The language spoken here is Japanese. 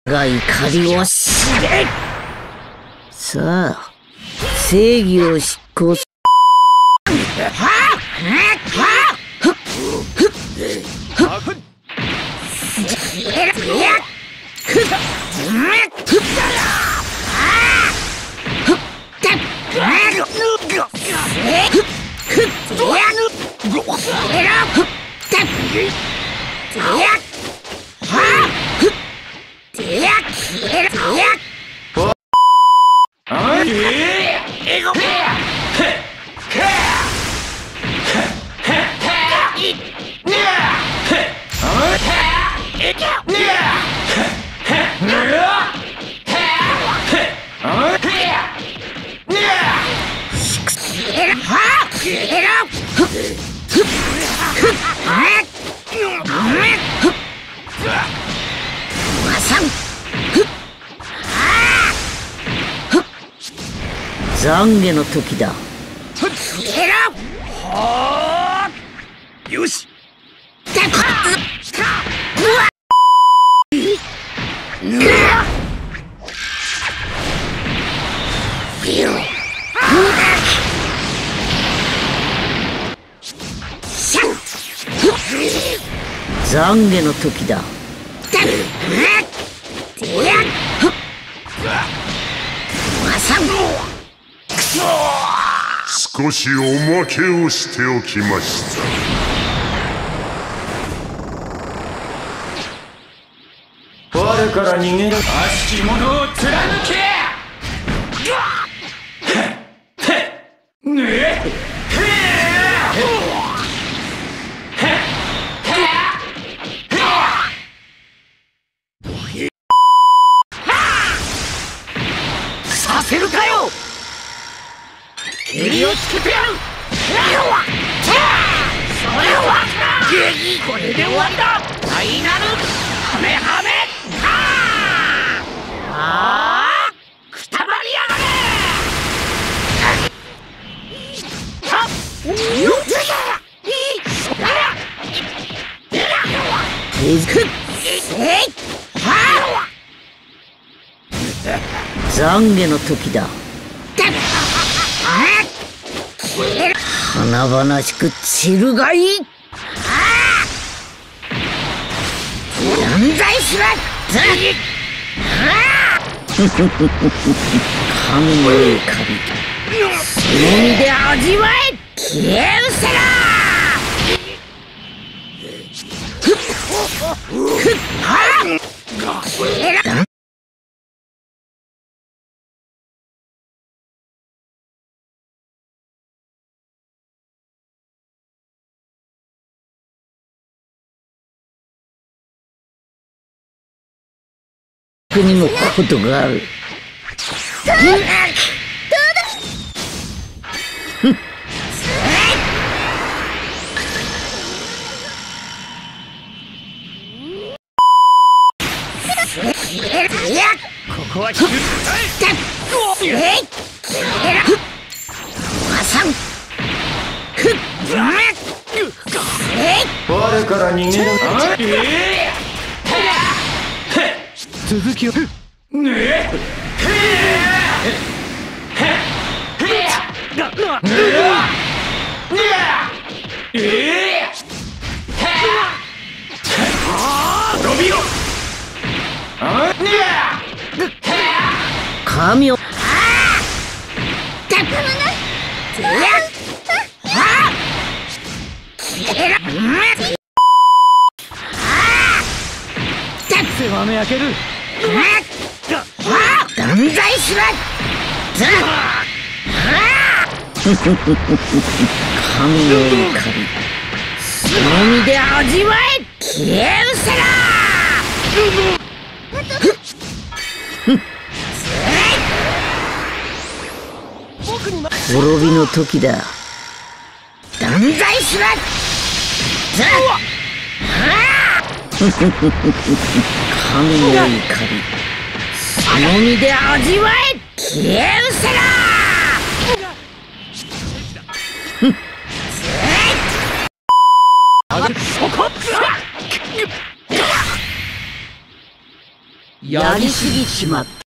が怒りを知れ。さあ、正義を執行す。懺悔の時だ。 よし。 懺悔の時だ。 少しおまけをしておきました。 我から逃げる悪しき者を貫け。させるかよ。蹴りをつけてやる。それはこれで終わりだ。大なるハメハメ。くたばりやがれ。 懺悔の時だ。華々しく散るがいい。断罪しろ。神の怒り、その身で味わえ。消え失せろ。にもことがある。 ここは我から逃げる。続きを。 神を狭め開ける。 断罪しろ。神の怒り、その身で味わえ。消え失せろ。滅びの時だ。断罪しろ。神の怒り、その身で味わえ。消え失せろ。 やりすぎちまった。